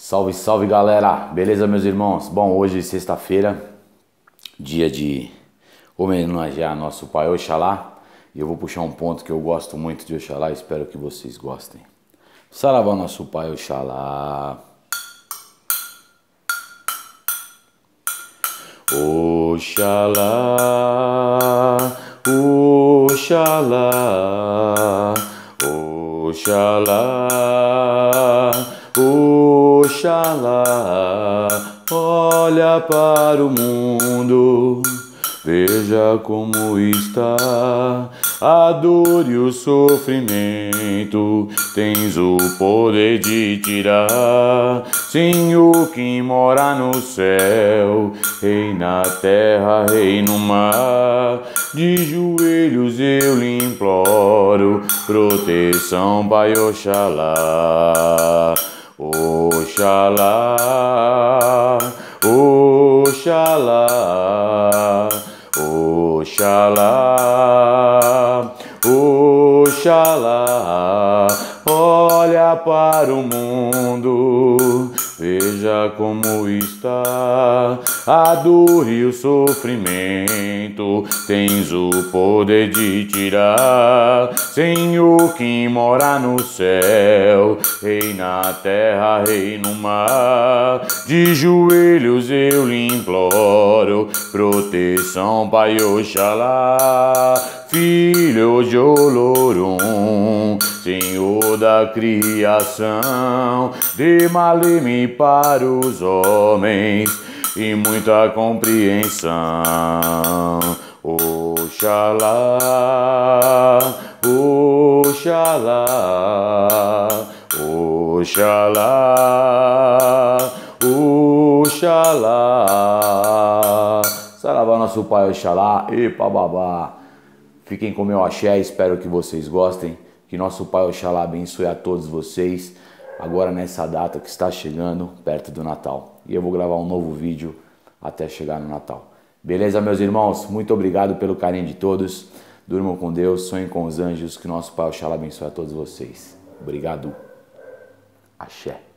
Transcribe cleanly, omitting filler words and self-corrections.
Salve, salve galera, beleza meus irmãos? Bom, hoje sexta-feira, dia de homenagear nosso pai Oxalá. E eu vou puxar um ponto que eu gosto muito de Oxalá, espero que vocês gostem. Saravá nosso pai Oxalá. Oxalá, Oxalá, Oxalá, Oxalá, olha para o mundo, veja como está a dor e o sofrimento. Tens o poder de tirar, Senhor, quem mora no céu, Rei na terra, Rei no mar. De joelhos eu lhe imploro proteção, Pai Oxalá. Oxalá, Oxalá, Oxalá, Oxalá, olha para o mundo, veja como está a dor e o sofrimento. Tens o poder de tirar, Senhor, quem mora no céu, Rei na terra, Rei no mar. De joelhos eu lhe imploro proteção, Pai Oxalá. Filho de Olorum, Senhor da criação, dê maleme para os homens e muita compreensão. Oxalá, Oxalá, Oxalá, Oxalá. Saravá nosso pai Oxalá, epa babá. Fiquem com meu axé, espero que vocês gostem. Que nosso pai Oxalá abençoe a todos vocês agora nessa data que está chegando perto do Natal. E eu vou gravar um novo vídeo até chegar no Natal. Beleza, meus irmãos? Muito obrigado pelo carinho de todos. Durmam com Deus, sonhem com os anjos. Que nosso pai Oxalá abençoe a todos vocês. Obrigado. Axé.